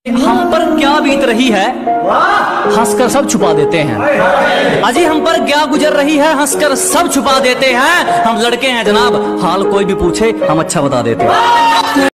हम पर क्या बीत रही है हंसकर सब छुपा देते हैं। अजी हम पर क्या गुजर रही है हंसकर सब छुपा देते हैं। हम लड़के हैं जनाब, हाल कोई भी पूछे हम अच्छा बता देते हैं।